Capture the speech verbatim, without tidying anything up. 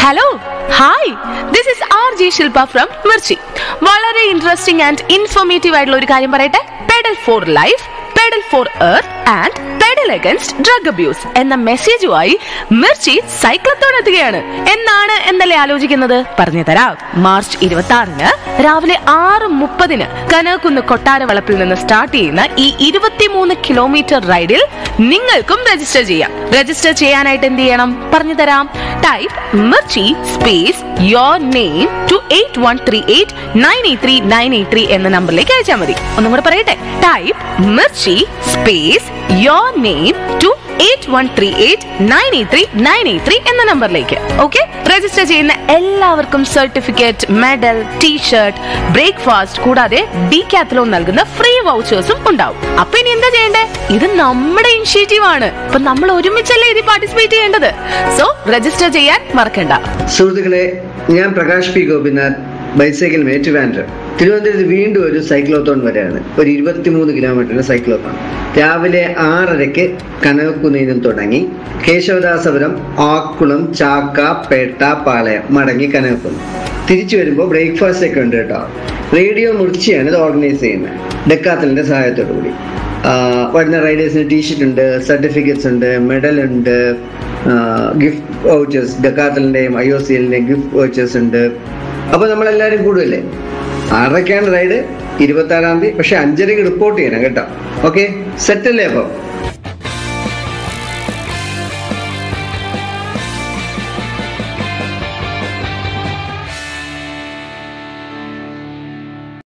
Hello, hi, this is R J Shilpa from Mirchi. വളരെ interesting and informative ആയിട്ടുള്ള ഒരു കാര്യം പറയട്ടെ. Pedal for life, pedal for earth and pedal against drug abuse എന്ന മെസ്സേജുമായി Mirchi cyclothon എത്തുകയാണ്. എന്നാണ് എന്നല്ലേ ആലോചിക്കുന്നത്? പറഞ്ഞു തരാം. മാർച്ച് ഇരുപത്തി ആറിന് രാവിലെ ആറ് മുപ്പതിന് കനകുന്ന് കൊട്ടാരവളപ്പിൽ നിന്ന് സ്റ്റാർട്ട് ചെയ്യുന്ന ഈ ഇരുപത്തിമൂന്ന് കിലോമീറ്റർ റൈഡിൽ നിങ്ങൾക്കും രജിസ്റ്റർ ചെയ്യാം. രജിസ്റ്റർ ചെയ്യാനായിട്ട് എന്ത് ചെയ്യണം പറഞ്ഞു തരാം. Type Mirchi space your name two eight one three eight nine eight three nine eight three എന്ന നമ്പറിലേക്ക് അയച്ചാൽ മതി. ഒന്നും കൂടെ പറയട്ടെ. Type Mirchi space your name two eight one three eight nine eight three nine eight three എന്ന നമ്പറിലേക്ക്. ഓക്കെ, രജിസ്റ്റർ ചെയ്യുന്ന എല്ലാവർക്കും സർട്ടിഫിക്കറ്റ്, മെഡൽ, ടീഷർട്ട്, ബ്രേക്ക്ഫാസ്റ്റ് കൂടാതെ ഡീകാത്തലോൺ നൽകുന്ന ഫ്രീ വൗച്ചേഴ്സും ഉണ്ടാവും. അപ്പൊ ഇനി എന്താ ചെയ്യണ്ടേ? ഇത് നമ്മുടെ ഇനിഷ്യേറ്റീവ് ആണ്. അപ്പൊ നമ്മൾ ഒരുമിച്ചല്ലേ ഇതിൽ പാർട്ടിസിപ്പേറ്റ് ചെയ്യേണ്ടത്. സോ രജിസ്റ്റർ ചെയ്യാൻ മറക്കണ്ട. സുഹൃത്തുക്കളെ, ഞാൻ പ്രകാശ് പി ഗോപിനാഥ്, ബൈസൈക്കിൾ മേറ്റുവാൻഡർ. തിരുവനന്തപുരത്ത് വീണ്ടും ഒരു സൈക്ലോത്തോൺ വരെയാണ്. ഒരു ഇരുപത്തിമൂന്ന് കിലോമീറ്ററിന്റെ സൈക്ലോത്തോൺ. രാവിലെ ആറരയ്ക്ക് കനകുന്നിൽ നിന്നും തുടങ്ങി കേശവദാസപുരം, ആക്കുളം, ചാക്ക, പേട്ട, പാളയം മടങ്ങി കനകുന്ന്. തിരിച്ചു വരുമ്പോൾ ബ്രേക്ക്ഫാസ്റ്റ് ഒക്കെ ഉണ്ട് കേട്ടോ. റേഡിയോ മിർച്ചിയാണ് ഇത് ഓർഗനൈസ് ചെയ്യുന്നത്, ഡെക്കാത്തലിന്റെ സഹായത്തോടു കൂടി. വരുന്ന റൈഡേഴ്സിന് ടീഷർട്ട് ഉണ്ട്, സർട്ടിഫിക്കറ്റ്സ് ഉണ്ട്, മെഡൽ ഉണ്ട്, ഗിഫ്റ്റ് വൗച്ചേഴ്സ്, ഡെക്കാത്തലിന്റെയും ഐ ഒ സി എല്ലിന്റെയും ഗിഫ്റ്റ് വൗച്ചേഴ്സ് ഉണ്ട്. അപ്പൊ നമ്മളെല്ലാവരും കൂടുമല്ലേ? ആറരയ്ക്കാണ് റൈഡ്, ഇരുപത്തി ആറാം തീയതി. പക്ഷെ അഞ്ചരയ്ക്ക് റിപ്പോർട്ട് ചെയ്യണം കേട്ടോ. ഓക്കെ, സെറ്റല്ലേ? അപ്പം